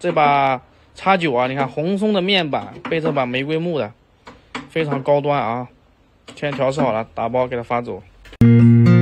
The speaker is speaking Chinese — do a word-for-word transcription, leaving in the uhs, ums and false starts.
这把叉九啊，你看红松的面板背这把玫瑰木的，非常高端啊。现在调试好了，打包给他发走。